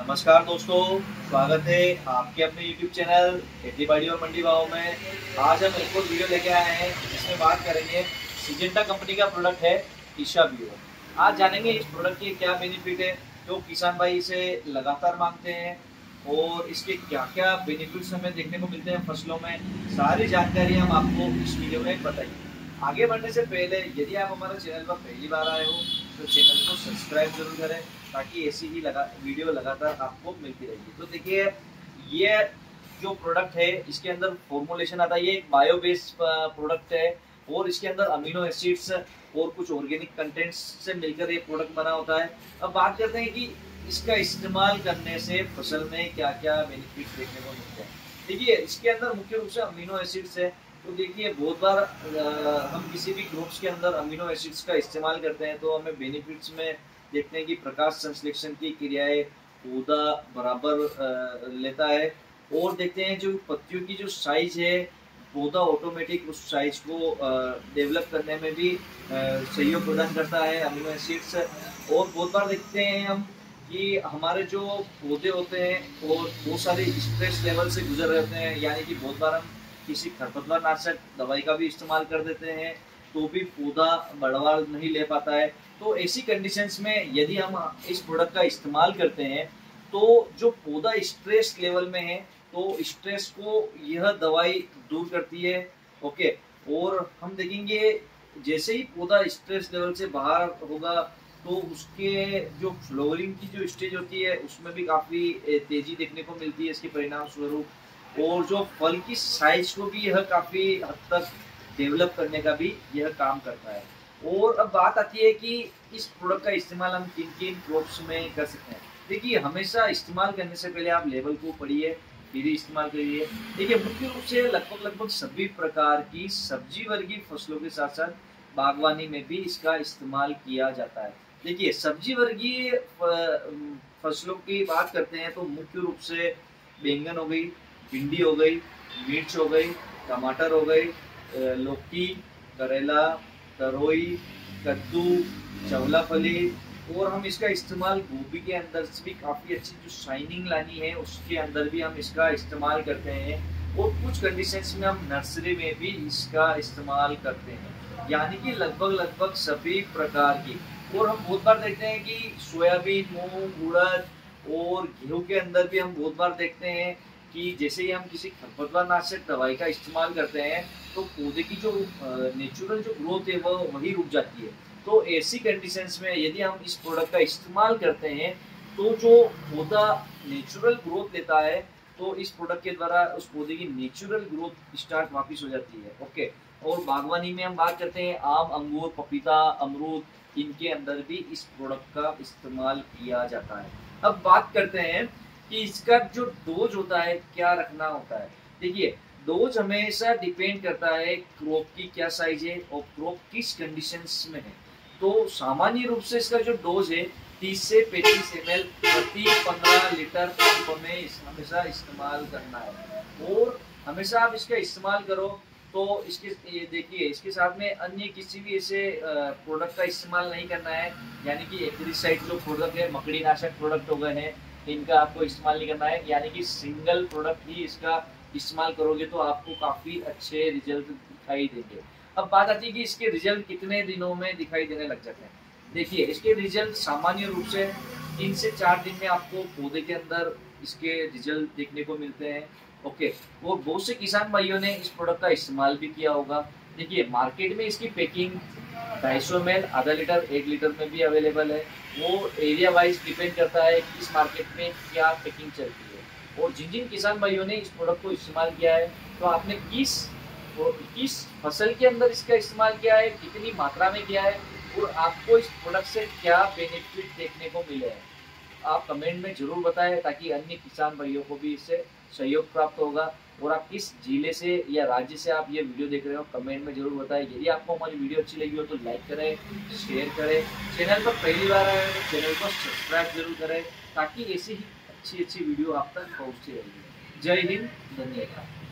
नमस्कार दोस्तों, स्वागत है आपके अपने YouTube चैनल खेती बाड़ी और मंडी भाव में। आज हम एक और वीडियो लेके आए हैं जिसमें बात करेंगे सिजेंटा कंपनी का प्रोडक्ट है ईशा बियो। आज जानेंगे इस प्रोडक्ट के क्या बेनिफिट है, जो किसान भाई इसे लगातार मांगते हैं और इसके क्या क्या बेनिफिट्स हमें देखने को मिलते हैं फसलों में। सारी जानकारी हम आपको इस वीडियो में बताएंगे। आगे बढ़ने से पहले यदि आप हमारे चैनल पर पहली बार आए हो तो चैनल को सब्सक्राइब जरूर करें, ताकि ऐसी ही वीडियो लगातार आपको मिलती रहेगी। तो देखिए, ये जो प्रोडक्ट है इसके अंदर फॉर्मुलेशन आता है, ये एक बायो बेस्ड प्रोडक्ट है और इसके अंदर अमीनो एसिड्स और कुछ ऑर्गेनिक कंटेंट्स से मिलकर ये प्रोडक्ट बना होता है। अब बात करते हैं कि इसका इस्तेमाल करने से फसल में क्या क्या बेनिफिट देखने को मिलते हैं। देखिए, इसके अंदर मुख्य रूप से अमीनो एसिड्स है। तो देखिए, बहुत बार हम किसी भी ग्रुप्स के अंदर अमीनो एसिड्स का इस्तेमाल करते हैं तो हमें बेनिफिट्स में देखते हैं कि प्रकाश संश्लेषण की क्रियाएं पौधा बराबर लेता है, और देखते हैं जो पत्तियों की जो साइज है, पौधा ऑटोमेटिक उस साइज को डेवलप करने में भी सहयोग प्रदान करता है अमीनो एसिड्स। और बहुत बार देखते हैं हम कि हमारे जो पौधे होते हैं और बहुत सारे स्ट्रेस लेवल से गुजर रहे होते हैं, यानी कि बहुत बार हम किसी खरपतवार नाशक दवाई का भी इस्तेमाल कर देते हैं तो भी पौधा बढ़ावा नहीं ले पाता है। तो ऐसी कंडीशंस में यदि हम इस प्रोडक्ट का इस्तेमाल करते हैं तो जो पौधा स्ट्रेस लेवल में है तो स्ट्रेस को यह दवाई दूर करती है। ओके, और हम देखेंगे जैसे ही पौधा स्ट्रेस लेवल से बाहर होगा तो उसके जो फ्लोरिंग की जो स्टेज होती है उसमें भी काफ़ी तेजी देखने को मिलती है इसके परिणाम स्वरूप, और जो फल की साइज को भी यह काफ़ी हद तक डेवलप करने का भी यह काम करता है। और अब बात आती है कि इस प्रोडक्ट का इस्तेमाल हम किन किन क्रॉप्स में कर सकते हैं। देखिए, हमेशा इस्तेमाल करने से पहले आप लेबल को पढ़िए, फिर ही इस्तेमाल करिए। देखिए, मुख्य रूप से लगभग सभी प्रकार की सब्जी वर्गीय फसलों के साथ साथ बागवानी में भी इसका इस्तेमाल किया जाता है। देखिए, सब्जी वर्गीय फसलों की बात करते हैं तो मुख्य रूप से बैंगन हो गई, भिंडी हो गई, मिर्च हो गई, टमाटर हो गई, लौकी, करेला, तरोई, कद्दू, चवला फली, और हम इसका इस्तेमाल गोभी के अंदर से भी काफ़ी अच्छी जो शाइनिंग लानी है उसके अंदर भी हम इसका इस्तेमाल करते हैं, और कुछ कंडीशंस में हम नर्सरी में भी इसका इस्तेमाल करते हैं, यानी कि लगभग सभी प्रकार की। और हम बहुत बार देखते हैं कि सोयाबीन, मूंग, उड़द और गेहूं के अंदर भी हम बहुत बार देखते हैं कि जैसे ही हम किसी खरपतवार नाशक दवाई का इस्तेमाल करते हैं तो पौधे की जो नेचुरल जो ग्रोथ है वो वही रुक जाती है। तो ऐसी कंडीशंस में यदि हम इस प्रोडक्ट का इस्तेमाल करते हैं तो जो पौधा नेचुरल ग्रोथ लेता है तो इस प्रोडक्ट के द्वारा उस पौधे की नेचुरल ग्रोथ स्टार्ट वापस हो जाती है। ओके, और बागवानी में हम बात करते हैं आम, अंगूर, पपीता, अमरूद, इनके अंदर भी इस प्रोडक्ट का इस्तेमाल किया जाता है। अब बात करते हैं कि इसका जो डोज होता है क्या रखना होता है। देखिए, डोज हमेशा डिपेंड करता है क्रॉप की क्या साइज है और क्रॉप किस कंडीशंस में है। तो सामान्य रूप से इसका जो डोज है 30 से 35 ml प्रति 15 लीटर पंप में हमेशा इस्तेमाल करना है। और हमेशा आप इसका इस्तेमाल करो तो इसके ये देखिए, इसके साथ में अन्य किसी भी ऐसे प्रोडक्ट का इस्तेमाल नहीं करना है, यानी कि एग्रीसाइड जो प्रोडक्ट है, मकड़ी नाशक प्रोडक्ट हो गए हैं, इनका आपको इस्तेमाल नहीं करना है, यानी कि सिंगल प्रोडक्ट ही इसका इस्तेमाल करोगे तो आपको काफ़ी अच्छे रिजल्ट दिखाई देंगे। अब बात आती है कि इसके रिजल्ट कितने दिनों में दिखाई देने लग जाते हैं। देखिए, इसके रिजल्ट सामान्य रूप से 3 से 4 दिन में आपको पौधे के अंदर इसके रिजल्ट देखने को मिलते हैं। ओके, वो बहुत से किसान भाइयों ने इस प्रोडक्ट का इस्तेमाल भी किया होगा। देखिए, मार्केट में इसकी पैकिंग 250 ml, आधा लीटर, 1 लीटर में भी अवेलेबल है। वो एरिया वाइज डिपेंड करता है कि इस मार्केट में क्या पैकिंग चलती है, और जिन जिन किसान भाइयों ने इस प्रोडक्ट को इस्तेमाल किया है तो आपने किस फसल के अंदर इसका इस्तेमाल किया है, कितनी मात्रा में किया है, और आपको इस प्रोडक्ट से क्या बेनिफिट देखने को मिले हैं, आप कमेंट में जरूर बताएं, ताकि अन्य किसान भाइयों को भी इससे सहयोग प्राप्त होगा। और आप किस जिले से या राज्य से आप ये वीडियो देख रहे हो कमेंट में जरूर बताएं। यदि आपको हमारी वीडियो अच्छी लगी हो तो लाइक करें, शेयर करें, चैनल पर पहली बार आए तो चैनल को सब्सक्राइब जरूर करें, ताकि ऐसी ही अच्छी वीडियो आप तक पहुँचती रहेगी। जय हिंद, धन्यवाद।